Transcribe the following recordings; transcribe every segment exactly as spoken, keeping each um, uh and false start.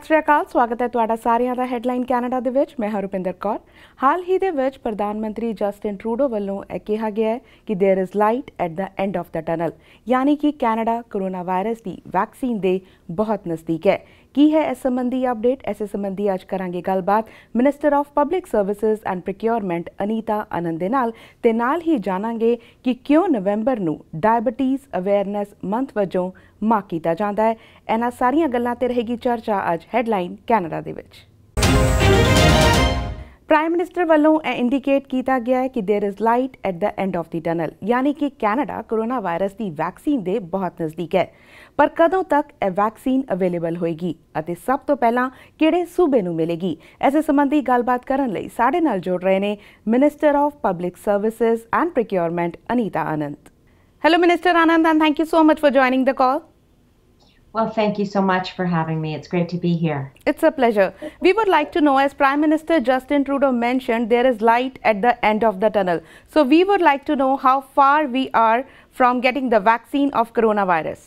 ਸਤਿ ਸ਼੍ਰੀ ਅਕਾਲ ਸਵਾਗਤ ਹੈ ਤੁਹਾਡਾ ਸਾਰਿਆਂ ਦਾ ਹੈਡਲਾਈਨ ਕੈਨੇਡਾ ਦੇ ਵਿੱਚ ਮੈਂ ਹਰੁਪਿੰਦਰ ਕੌਰ। ਹਾਲ ਹੀ ਦੇ ਵਿੱਚ ਪ੍ਰਧਾਨ ਮੰਤਰੀ ਜਸਟਿਨ ਟਰੂਡੋ ਵੱਲੋਂ ਇਹ ਕਿਹਾ ਗਿਆ ਹੈ ਕਿ there is light at the end of the tunnel, यानी कि कैनेडा कोरोना वायरस की वैक्सीन ਦੇ बहुत नज़दीक है। की है इस संबंधी अपडेट? ऐसे संबंधी अज करांगे गलबात minister of public services and procurement Anita Anand दे नाल ते नाल ही जानांगे कि क्यों नवंबर नूं डायबिटीज़ अवेयरनेस मंथ वजों मार्क किया जाता है। इन्हां सारियां गल्लां ते रहेगी चर्चा अज हैडलाइन कैनेडा दे विच। प्राइम मिनिस्टर वालों इंडिकेट किया गया है कि there is light at the end of the tunnel, यानी कि कैनेडा कोरोना वायरस की वैक्सीन दे बहुत नज़दीक है। पर कदों तक यह वैक्सीन अवेलेबल होएगी और सब तो पहला किहड़े सूबे नूं मिलेगी, इस संबंधी गलबात करन लई साडे नाल जुड़ रहे ने minister of public services and procurement Anita Anand. Hello minister Anand, and thank you so much for joining the call. Well, thank you so much for having me. It's great to be here. It's a pleasure. We would like to know, as Prime Minister Justin Trudeau mentioned, there is light at the end of the tunnel. So we would like to know how far we are from getting the vaccine of coronavirus.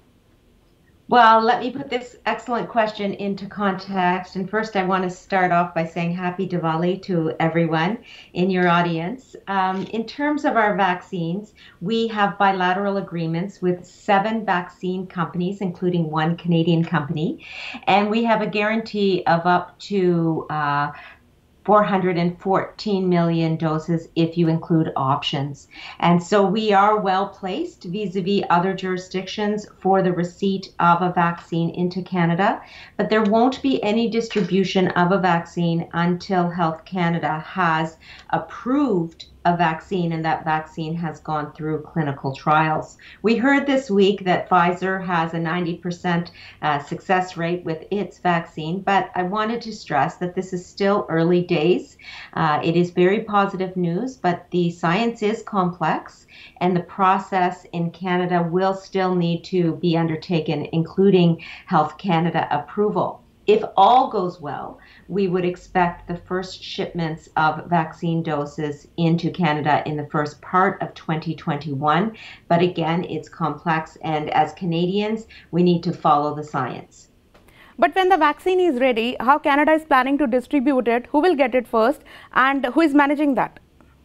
Well, let me put this excellent question into context. And first, I want to start off by saying happy Diwali to everyone in your audience. Um, in terms of our vaccines, we have bilateral agreements with seven vaccine companies, including one Canadian company. And we have a guarantee of up to uh, four hundred fourteen million doses if you include options. And so we are well placed vis-a-vis other jurisdictions for the receipt of a vaccine into Canada, but there won't be any distribution of a vaccine until Health Canada has approved a vaccine and that vaccine has gone through clinical trials. We heard this week that Pfizer has a ninety percent uh, success rate with its vaccine, but I wanted to stress that this is still early days. Uh, it is very positive news, but the science is complex and the process in Canada will still need to be undertaken, including Health Canada approval. If all goes well, we would expect the first shipments of vaccine doses into Canada in the first part of twenty twenty-one. But again, it's complex, and as Canadians, we need to follow the science. But when the vaccine is ready, how Canada is planning to distribute it? Who will get it first, and who is managing that?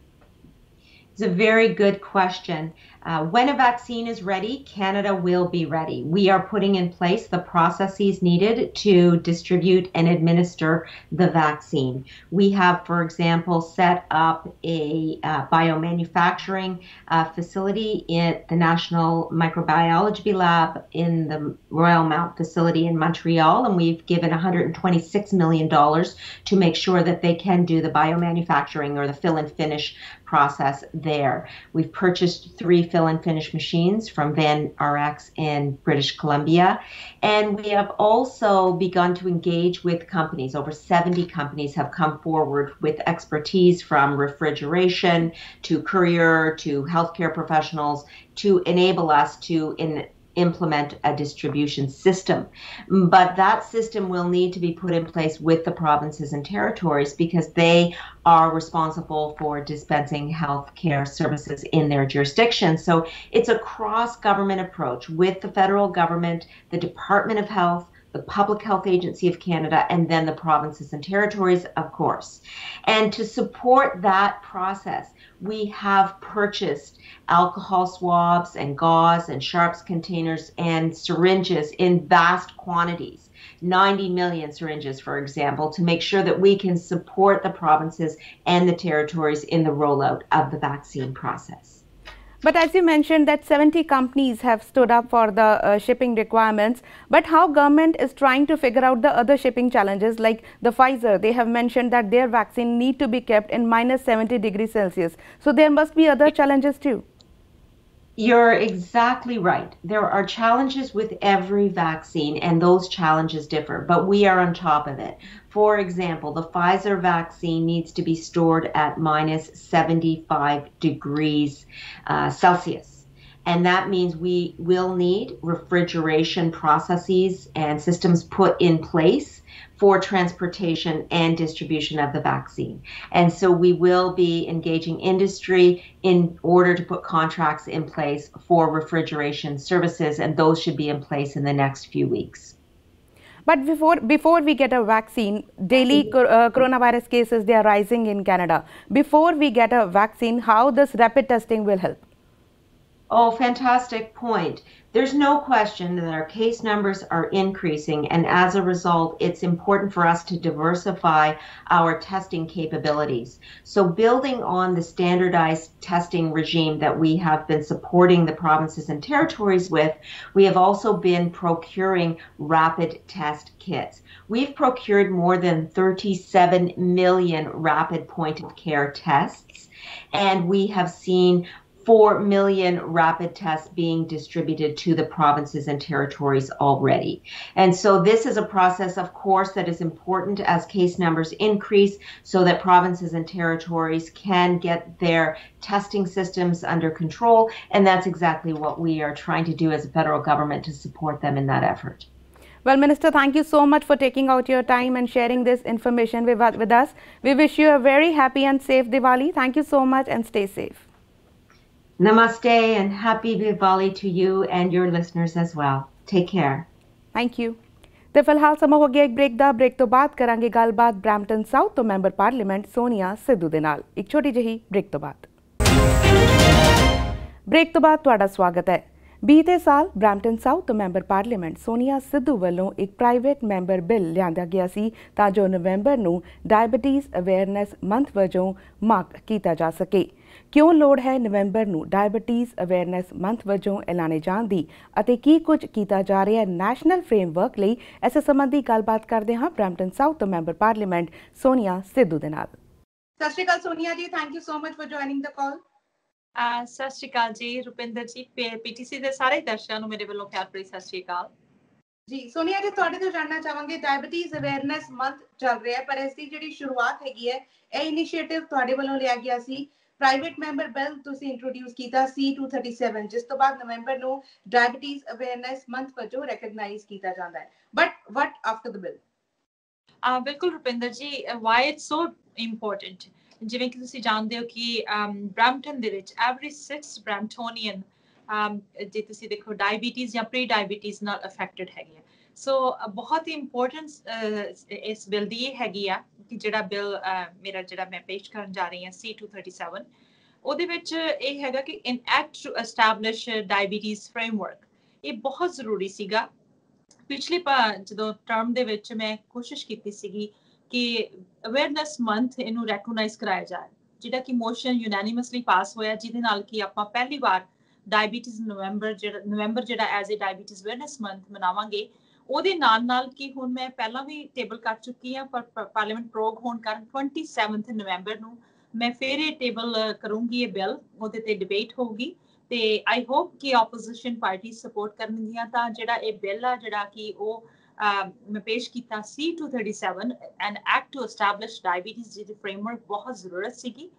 It's a very good question. Uh, when a vaccine is ready, Canada will be ready. We are putting in place the processes needed to distribute and administer the vaccine. We have, for example, set up a uh, biomanufacturing uh, facility at the National Microbiology Lab in the Royal Mount facility in Montreal, and we've given one hundred twenty-six million dollars to make sure that they can do the biomanufacturing or the fill and finish process there. We've purchased three fill and finish machines from Van Rx in British Columbia. And we have also begun to engage with companies. Over seventy companies have come forward with expertise from refrigeration to courier to healthcare professionals to enable us to in implement a distribution system. But that system will need to be put in place with the provinces and territories because they are responsible for dispensing health care services in their jurisdiction. So it's a cross-government approach with the federal government, the Department of Health, the Public Health Agency of Canada, and then the provinces and territories, of course. And to support that process, we have purchased alcohol swabs and gauze and sharps containers and syringes in vast quantities, ninety million syringes, for example, to make sure that we can support the provinces and the territories in the rollout of the vaccine process. But as you mentioned that seventy companies have stood up for the uh, shipping requirements, but how government is trying to figure out the other shipping challenges, like the Pfizer, they have mentioned that their vaccine need to be kept in minus seventy degrees Celsius. So there must be other challenges too. You're exactly right. There are challenges with every vaccine, and those challenges differ, but we are on top of it. For example, the Pfizer vaccine needs to be stored at minus seventy-five degrees uh, Celsius. And that means we will need refrigeration processes and systems put in place for transportation and distribution of the vaccine. And so we will be engaging industry in order to put contracts in place for refrigeration services, and those should be in place in the next few weeks. But before before we get a vaccine, daily uh, coronavirus cases, they are rising in Canada. Before we get a vaccine, how this rapid testing will help? Oh, fantastic point. There's no question that our case numbers are increasing, and as a result, it's important for us to diversify our testing capabilities. So building on the standardized testing regime that we have been supporting the provinces and territories with, we have also been procuring rapid test kits. We've procured more than thirty-seven million rapid point of care tests, and we have seen four million rapid tests being distributed to the provinces and territories already. And so this is a process, of course, that is important as case numbers increase so that provinces and territories can get their testing systems under control. And that's exactly what we are trying to do as a federal government to support them in that effort. Well, Minister, thank you so much for taking out your time and sharing this information with, with us. We wish you a very happy and safe Diwali. Thank you so much and stay safe. Namaste and happy Diwali to you and your listeners as well. Take care. Thank you. ਤੇ ਫਿਲਹਾਲ ਸਮਾਂ ਹੋ ਗਿਆ ਇੱਕ break ਦਾ। Break ਤੋਂ ਬਾਅਦ ਕਰਾਂਗੇ ਗੱਲਬਾਤ ਬ੍ਰੈਂਪਟਨ ਸਾਊਥ ਤੋਂ ਮੈਂਬਰ ਪਾਰਲੀਮੈਂਟ ਸੋਨੀਆ ਸਿੱਧੂ ਦੇ ਨਾਲ। ਇੱਕ ਛੋਟੀ ਜਿਹੀ ਬ੍ਰੇਕ ਤੋਂ ਬਾਅਦ ਬ੍ਰੇਕ ਤੋਂ ਬਾਅਦ ਤੁਹਾਡਾ ਸਵਾਗਤ ਹੈ। ਬੀਤੇ ਸਾਲ ਬ੍ਰੈਂਪਟਨ ਸਾਊਥ ਤੋਂ ਮੈਂਬਰ ਪਾਰਲੀਮੈਂਟ ਸੋਨੀਆ ਸਿੱਧੂ ਵੱਲੋਂ ਇੱਕ ਪ੍ਰਾਈਵੇਟ ਮੈਂਬਰ ਬਿੱਲ ਲਿਆਂਦਾ ਗਿਆ ਸੀ ਤਾਂ ਜੋ ਨਵੰਬਰ ਨੂੰ ਡਾਇਬਟੀਜ਼ ਅਵੇਅਰਨੈਸ ਮੰਥ ਵਜੋਂ ਮਾਰਕ ਕੀਤਾ ਜਾ ਸਕੇ। ਕਿਉਂ ਲੋੜ ਹੈ ਨਵੰਬਰ ਨੂੰ ਡਾਇਬਟੀਜ਼ ਅਵੇਅਰਨੈਸ ਮੰਥ ਵਜੋਂ ਐਲਾਨੇ ਜਾਣ ਦੀ ਅਤੇ ਕੀ ਕੁਝ ਕੀਤਾ ਜਾ ਰਿਹਾ ਹੈ ਨੈਸ਼ਨਲ ਫਰੇਮਵਰਕ ਲਈ, ਇਸ ਸੰਬੰਧੀ ਗੱਲਬਾਤ ਕਰਦੇ ਹਾਂ ਬ੍ਰੈਂਪਟਨ ਸਾਊਥ ਤੋਂ ਮੈਂਬਰ ਪਾਰਲੀਮੈਂਟ ਸੋਨੀਆ ਸਿੱਧੂ ਦੇ ਨਾਲ। ਸਤਿ ਸ਼੍ਰੀ ਅਕਾਲ Sonia ji, thank you so much for joining the call. ਸਤਿ ਸ਼੍ਰੀ ਅਕਾਲ ਜੀ ਰੁਪਿੰਦਰ ਜੀ, ਪੀਟੀਸੀ ਦੇ ਸਾਰੇ ਦਰਸ਼ਕਾਂ ਨੂੰ ਮੇਰੇ ਵੱਲੋਂ ਪਿਆਰ ਭਰੀ ਸਤਿ ਸ਼੍ਰੀ ਅਕਾਲ ਜੀ। ਸੋਨੀਆ ਜੀ, ਤੁਹਾਡੇ ਤੋਂ ਜਾਣਨਾ ਚਾਹਾਂਗੇ ਡਾਇਬਟੀਜ਼ ਅਵੇਅਰਨੈਸ ਮੰਥ ਚੱਲ ਰਿਹਾ ਪਰ ਇਸ ਦੀ ਜਿਹੜੀ ਸ਼ੁਰੂਆਤ ਹੈਗੀ ਹੈ ਇਹ ਇਨੀਸ਼ੀਏਟਿਵ ਤੁਹਾਡੇ ਵੱਲੋਂ ਲਿਆ ਗਿਆ ਸੀ। ਪ੍ਰਾਈਵੇਟ ਮੈਂਬਰ ਬਿੱਲ ਤੁਸੀਂ ਇੰਟਰੋਡਿਊਸ ਕੀਤਾ ਸੀ ਟੂ ਥਰਟੀ ਸੈਵਨ, ਜਿਸ ਤੋਂ ਬਾਅਦ ਨਵੰਬਰ ਨੂੰ ਡਾਇਬਟੀਜ਼ ਅਵੇਅਰਨੈਸ ਮੰਥ ਵਜੋਂ ਰੈਕਗਨਾਈਜ਼ ਕੀਤਾ ਜਾਂਦਾ ਹੈ। But what after the bill? ਬਿਲਕੁਲ ਰੁਪਿੰਦਰ ਜੀ, ਵਾਈ ਇਟਸ ਸੋ ਇੰਪੋਰਟੈਂਟ, ਜਿਵੇਂ ਕਿ ਤੁਸੀਂ ਜਾਣਦੇ ਹੋ ਕਿ ਬ੍ਰੈਂਪਟਨ ਦੇ ਵਿੱਚ ਐਵਰੀ ਸਿਕਸ ਬ੍ਰੈਂਪਟੋਨੀਅਨ ਜੇ ਤੁਸੀਂ ਦੇਖੋ ਡਾਇਬੀਟੀਜ਼ ਜਾਂ ਪ੍ਰੀ ਡਾਇਬੀਟੀਜ਼ ਨਾਲ ਅਫੈਕਟਡ ਹੈਗੇ ਆ। ਸੋ ਬਹੁਤ ਹੀ ਇੰਪੋਰਟੈਂਸ ਇਸ ਬਿੱਲ ਦੀ ਇਹ ਹੈਗੀ ਆ ਕਿ ਜਿਹੜਾ ਬਿੱਲ ਮੇਰਾ ਜਿਹੜਾ ਮੈਂ ਪੇਸ਼ ਕਰਨ ਜਾ ਰਹੀ ਹਾਂ ਸੀ ਟੂ ਥਰਟੀ ਸੈਵਨ, ਉਹਦੇ ਵਿੱਚ ਇਹ ਹੈਗਾ ਕਿ an act to establish diabetes framework. ਇਹ ਬਹੁਤ ਜ਼ਰੂਰੀ ਸੀਗਾ। ਪਿਛਲੇ ਜਦੋਂ ਟਰਮ ਦੇ ਵਿੱਚ ਮੈਂ ਕੋਸ਼ਿਸ਼ ਕੀਤੀ ਸੀਗੀ ਕਿ ਅਵੇਅਰਨੈਸ ਮੰਥ ਇਹਨੂੰ ਰੈਕਗਨਾਈਜ਼ ਕਰਾਇਆ ਜਾਏ, ਜਿਹੜਾ ਕਿ ਮੋਸ਼ਨ ਯੂਨੈਨਿਮਸਲੀ ਪਾਸ ਹੋਇਆ, ਜਿਹਦੇ ਨਾਲ ਕਿ ਆਪਾਂ ਪਹਿਲੀ ਵਾਰ ਡਾਇਬੀਟੀਜ਼ ਨਵੰਬਰ ਜਿਹੜਾ ਨਵੰਬਰ ਜਿਹੜਾ as a diabetes awareness month ਮਨਾਵਾਂਗੇ। ਉਹਦੇ ਨਾਲ ਨਾਲ ਕਿ ਹੁਣ ਮੈਂ ਪਹਿਲਾਂ ਵੀ ਟੇਬਲ ਕਰ ਚੁੱਕੀ ਹਾਂ ਪਰ ਪਾਰਲੀਮੈਂਟ ਪ੍ਰੋਗ ਹੋਣ ਕਾਰਨ ਟਵੈਂਟੀ ਸੈਵਨਥ ਨਵੰਬਰ ਨੂੰ ਮੈਂ ਫਿਰ ਇਹ ਟੇਬਲ ਕਰੂੰਗੀ, ਇਹ ਬਿੱਲ ਉਹਦੇ ਤੇ ਡਿਬੇਟ ਹੋਊਗੀ ਤੇ ਆਈ ਹੋਪ ਕਿ ਆਪੋਜੀਸ਼ਨ ਪਾਰਟੀ ਸਪੋਰਟ ਕਰਨਗੀਆਂ ਤਾਂ ਜਿਹੜਾ ਇਹ ਬਿੱਲ ਆ ਜਿਹੜਾ ਕਿ ਉਹ ਮੈਂ ਪੇਸ਼ ਕੀਤਾ ਸੀ two thirty seven an act to establish diabetes ਜਿਹਦੀ ਫਰੇਮਵਰਕ ਬਹੁਤ ਜ਼ਰੂਰਤ ਸੀਗੀ।